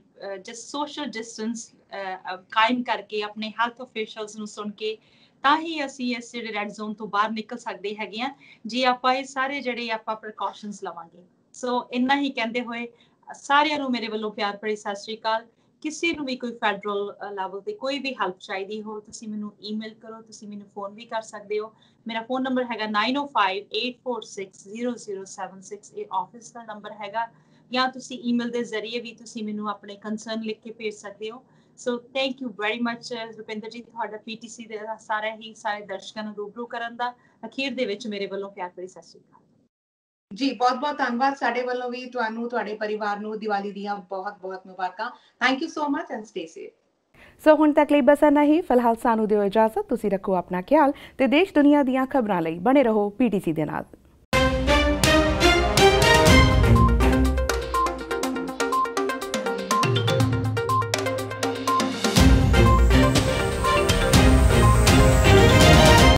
ਜਸਟ ਸੋਸ਼ਲ ਡਿਸਟੈਂਸ ਕਾਇਮ ਕਰਕੇ ਆਪਣੇ ਹੈਲਥ ਅਫੀਸ਼ੀਅਲਸ ਨੂੰ ਸੁਣ ਕੇ ਤਾਂ ਹੀ ਅਸੀਂ ਇਸ ਜਿਹੜੇ ਰੈੱਡ ਜ਼ੋਨ ਤੋਂ ਬਾਹਰ ਨਿਕਲ ਸਕਦੇ ਹੈਗੇ ਆ, ਜੇ ਆਪਾਂ ਇਹ ਸਾਰੇ ਜਿਹੜੇ ਆਪਾਂ ਪ੍ਰੀਕਾਸ਼ਨਸ ਲਵਾਂਗੇ। ਸੋ ਇੰਨਾ ਹੀ ਕਹਿੰਦੇ ਹੋਏ ਸਾਰਿਆਂ ਨੂੰ ਮੇਰੇ ਵੱਲੋਂ ਪਿਆਰ ਭਰੀ ਸਤਿ ਸ਼੍ਰੀ ਅਕਾਲ। ਕਿਸੇ ਨੂੰ ਵੀ ਕੋਈ ਫੈਡਰਲ ਲੈਵਲ ਤੇ ਕੋਈ ਵੀ ਹੈਲਪ ਚਾਹੀਦੀ ਹੋ, ਤੁਸੀਂ ਮੈਨੂੰ ਈਮੇਲ ਕਰੋ, ਤੁਸੀਂ ਮੈਨੂੰ ਫੋਨ ਵੀ ਕਰ ਸਕਦੇ ਹੋ। ਮੇਰਾ ਫੋਨ ਨੰਬਰ ਹੈਗਾ nine oh five eight four six zero zero seven six, ਇਹ ਆਫਿਸ ਦਾ ਨੰਬਰ ਹੈਗਾ। ਜਾਂ ਤੁਸੀਂ ਈਮੇਲ ਦੇ ਜ਼ਰੀਏ ਵੀ ਤੁਸੀਂ ਮੈਨੂੰ ਆਪਣੇ ਕੰਸਰਨ ਲਿਖ ਕੇ ਭੇਜ ਸਕਦੇ ਹੋ। So thank you very much Rupinder ji, ਤੁਹਾਡਾ ਪੀਟੀਸੀ ਦੇ ਸਾਰਾ ਹੀ ਸਾਰੇ ਦਰਸ਼ਕਾਂ ਨੂੰ ਰੂਬਰੂ ਕਰਨ ਦਾ। ਅਖੀਰ ਦੇ ਵਿੱਚ ਮੇਰੇ ਵੱਲੋਂ ਪਿਆਰ ਭਰੀ ਸਤਿ ਸ਼੍ਰੀ ਅਕਾਲ ਜੀ। ਬਹੁਤ ਬਹੁਤ ਧੰਨਵਾਦ। ਸਾਡੇ ਵੱਲੋਂ ਵੀ ਤੁਹਾਨੂੰ ਤੁਹਾਡੇ ਪਰਿਵਾਰ ਨੂੰ ਦੀਵਾਲੀ ਦੀਆਂ ਬਹੁਤ ਬਹੁਤ ਮੁਬਾਰਕਾਂ। Thank you so much and stay safe. ਸੋ ਹੁਣ ਤੱਕ ਲਈ ਬਸ ਇੰਨਾ ਹੀ। ਫਿਲਹਾਲ ਸਾਨੂੰ ਦਿਓ ਇਜਾਜ਼ਤ। ਤੁਸੀਂ ਰੱਖੋ ਆਪਣਾ ਖਿਆਲ ਤੇ ਦੇਸ਼ ਦੁਨੀਆ ਦੀਆਂ ਖਬਰਾਂ ਲਈ ਬਣੇ ਰਹੋ ਪੀਟੀਸੀ ਦੇ ਨਾਲ।